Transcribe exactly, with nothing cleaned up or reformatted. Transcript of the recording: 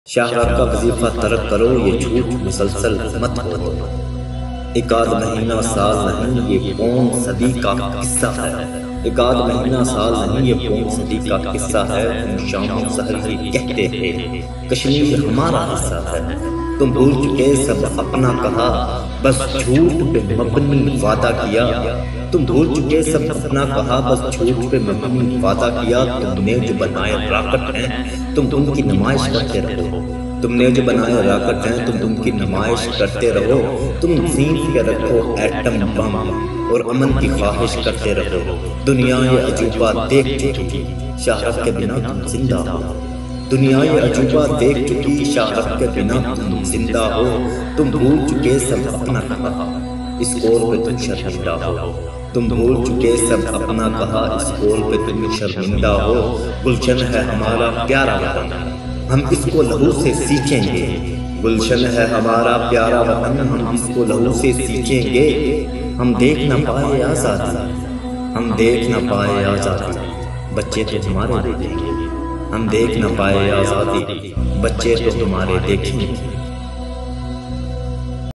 شاہراہ کا وظیفہ ترک کرو، یہ جھوٹ مسلسل مت بولو۔ ایک آدھ مہینہ سال نہیں، یہ پون صدی کا قصہ ہے۔ ایک آدھ مہینہ سال نہیں، یہ پون صدی کا قصہ ہے۔ تم شام و سحر ہی کہتے تھے کشمیر ہمارا حصہ ہے۔ تم بھول چکے سب اپنا کہا، بس جھوٹ پہ مبنی وعدہ کیا۔ تم بھول چکے سب اپنا کہا، بس جھوٹ پہ مبنی وعدہ کیا۔ تم نے جو بنائے راکٹ ہیں، تم ان کی نمائش کرتے رہو۔ تم نے جو بنائے راکٹ ہیں، تم ان کی نمائش کرتے رہو۔ تم زین کے رکھو ایٹم بم اور امن کی خواہش کرتے رہو۔ دنیا یہ عجوبہ دیکھ چکی، شاہراہ کے بنا تم زندہ ہو۔ دنیا یہ عجوبہ دیکھ چکی، شاہراہ کے بنا تم زندہ ہو۔ تم بھول چکے سب اپنا کہا، اس قول پہ تم شرمندہ ہو۔ تم بھول چکے سب اپنا کہا، اس قول پہ تم شرمندہ ہو۔ گلشن ہے ہمارا پیارا وطن، ہم اس کو لہو سے سینچیں گے۔ گلشن ہے ہمارا پیارا وطن، ہم اس کو لہو سے سینچیں گے۔ ہم دیکھ نہ پائے آزادی، ہم دیکھ نہ پائے آزادی، بچے تو ہمارے دیکھیں گے۔ ہم دیکھ نہ پائے آزادی، بچے تو ہمارے دیکھیں گے۔